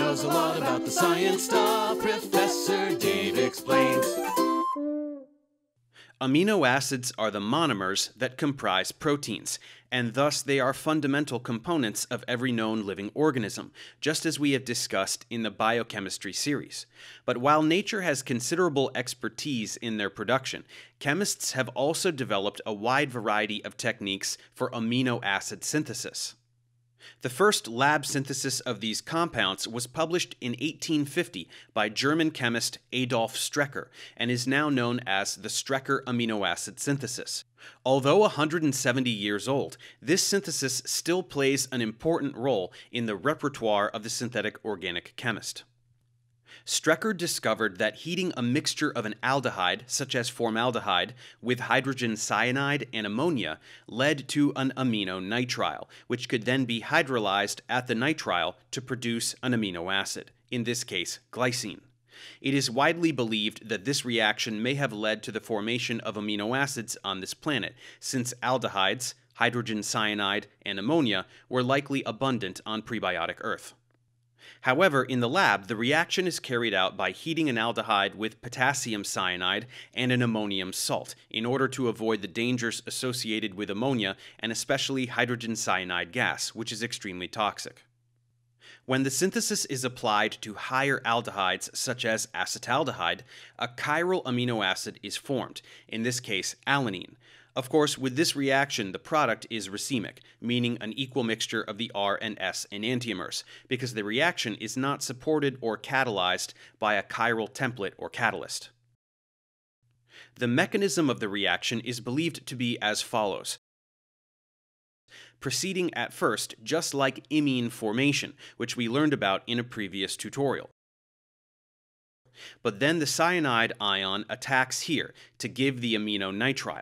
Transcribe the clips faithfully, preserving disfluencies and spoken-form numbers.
knows a lot about the science stuff. Professor Dave explains. Amino acids are the monomers that comprise proteins, and thus they are fundamental components of every known living organism, just as we have discussed in the biochemistry series. But while nature has considerable expertise in their production, chemists have also developed a wide variety of techniques for amino acid synthesis. The first lab synthesis of these compounds was published in eighteen fifty by German chemist Adolph Strecker and is now known as the Strecker amino acid synthesis. Although one hundred seventy years old, this synthesis still plays an important role in the repertoire of the synthetic organic chemist. Strecker discovered that heating a mixture of an aldehyde, such as formaldehyde, with hydrogen cyanide and ammonia led to an amino nitrile, which could then be hydrolyzed at the nitrile to produce an amino acid, in this case glycine. It is widely believed that this reaction may have led to the formation of amino acids on this planet, since aldehydes, hydrogen cyanide, and ammonia were likely abundant on prebiotic Earth. However, in the lab, the reaction is carried out by heating an aldehyde with potassium cyanide and an ammonium salt in order to avoid the dangers associated with ammonia and especially hydrogen cyanide gas, which is extremely toxic. When the synthesis is applied to higher aldehydes such as acetaldehyde, a chiral amino acid is formed, in this case alanine. Of course, with this reaction, the product is racemic, meaning an equal mixture of the R and S enantiomers, because the reaction is not supported or catalyzed by a chiral template or catalyst. The mechanism of the reaction is believed to be as follows. Proceeding at first just like imine formation, which we learned about in a previous tutorial. But then the cyanide ion attacks here to give the amino nitrile.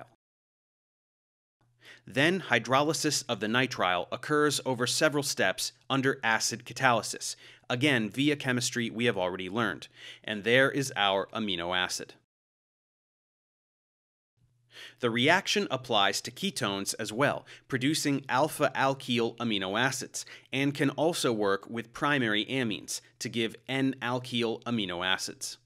Then hydrolysis of the nitrile occurs over several steps under acid catalysis, again via chemistry we have already learned, and there is our amino acid. The reaction applies to ketones as well, producing alpha-alkyl amino acids, and can also work with primary amines to give N-alkyl amino acids.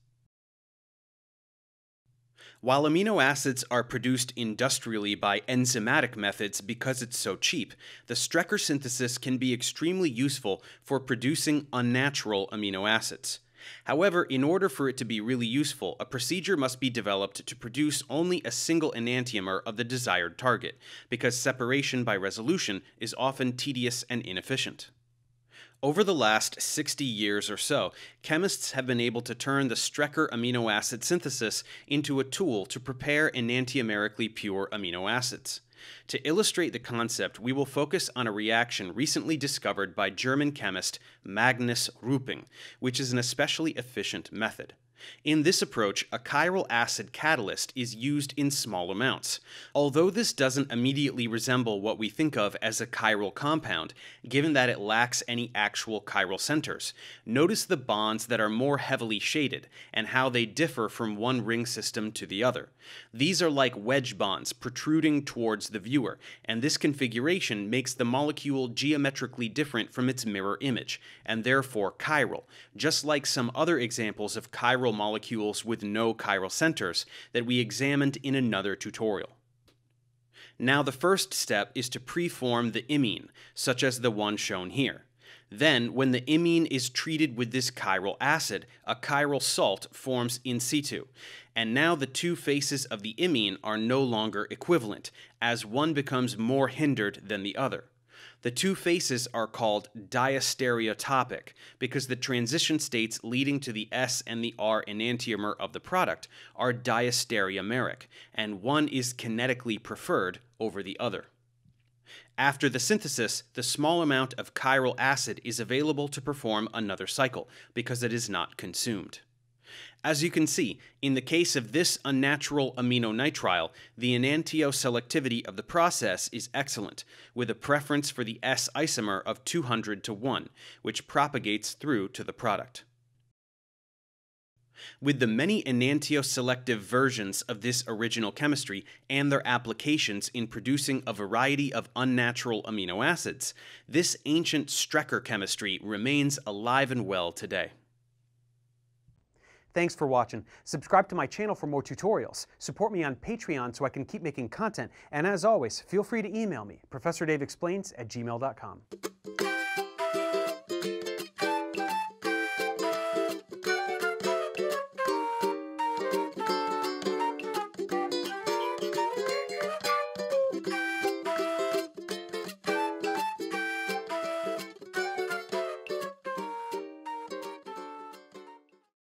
While amino acids are produced industrially by enzymatic methods because it's so cheap, the Strecker synthesis can be extremely useful for producing unnatural amino acids. However, in order for it to be really useful, a procedure must be developed to produce only a single enantiomer of the desired target, because separation by resolution is often tedious and inefficient. Over the last sixty years or so, chemists have been able to turn the Strecker amino acid synthesis into a tool to prepare enantiomerically pure amino acids. To illustrate the concept, we will focus on a reaction recently discovered by German chemist Magnus Rupping, which is an especially efficient method. In this approach, a chiral acid catalyst is used in small amounts. Although this doesn't immediately resemble what we think of as a chiral compound, given that it lacks any actual chiral centers, notice the bonds that are more heavily shaded and how they differ from one ring system to the other. These are like wedge bonds protruding towards the viewer, and this configuration makes the molecule geometrically different from its mirror image, and therefore chiral, just like some other examples of chiral molecules with no chiral centers that we examined in another tutorial. Now the first step is to preform the imine, such as the one shown here. Then, when the imine is treated with this chiral acid, a chiral salt forms in situ, and now the two faces of the imine are no longer equivalent, as one becomes more hindered than the other. The two faces are called diastereotopic because the transition states leading to the S and the R enantiomer of the product are diastereomeric, and one is kinetically preferred over the other. After the synthesis, the small amount of chiral acid is available to perform another cycle because it is not consumed. As you can see, in the case of this unnatural amino nitrile, the enantioselectivity of the process is excellent, with a preference for the S isomer of two hundred to one, which propagates through to the product. with the many enantioselective versions of this original chemistry and their applications in producing a variety of unnatural amino acids. This ancient Strecker chemistry remains alive and well today. Thanks for watching. Subscribe to my channel for more tutorials. Support me on Patreon so I can keep making content. And as always, feel free to email me, professor dave explains at gmail dot com.